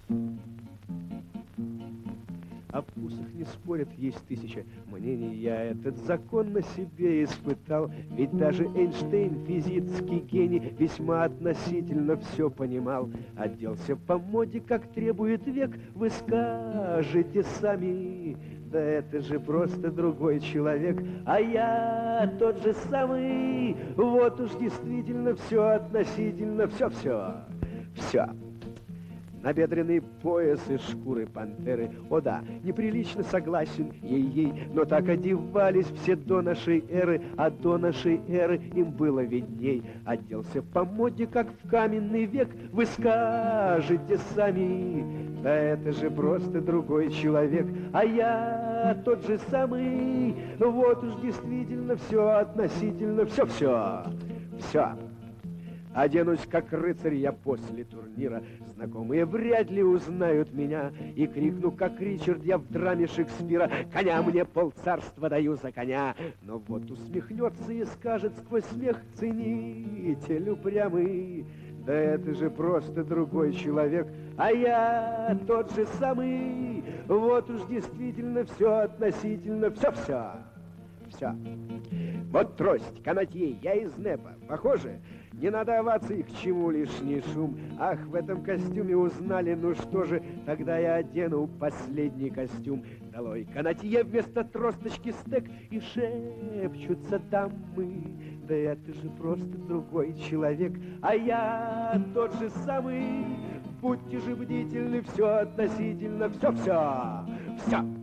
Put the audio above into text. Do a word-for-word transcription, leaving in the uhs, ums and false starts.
О вкусах не спорят, есть тысяча мнений. Я этот закон на себе испытал. Ведь даже Эйнштейн, физический гений, весьма относительно все понимал. Оделся по моде, как требует век. Вы скажете сами, да это же просто другой человек. А я тот же самый. Вот уж действительно все относительно. Все-все, все. Набедренный пояс из шкуры пантеры. О да, неприлично согласен, ей-ей, но так одевались все до нашей эры, а до нашей эры им было видней. Оделся по моде, как в каменный век, вы скажете сами, да это же просто другой человек, а я тот же самый. Вот уж действительно все относительно, все-все, все. Оденусь, как рыцарь я после турнира. Знакомые вряд ли узнают меня. И крикну, как Ричард, я в драме Шекспира: коня мне полцарства даю за коня. Но вот усмехнется и скажет сквозь смех ценитель упрямый: да это же просто другой человек, а я тот же самый. Вот уж действительно все относительно, все-все, все. Вот трость, канатье, я из НЭПа. Похоже? Не надо оваций, к чему лишний шум. Ах, в этом костюме узнали, ну что же, тогда я одену последний костюм. Долой канатье вместо тросточки стек, и шепчутся дамы: да это же просто другой человек, а я тот же самый. Будьте же бдительны, все относительно, все-все, все.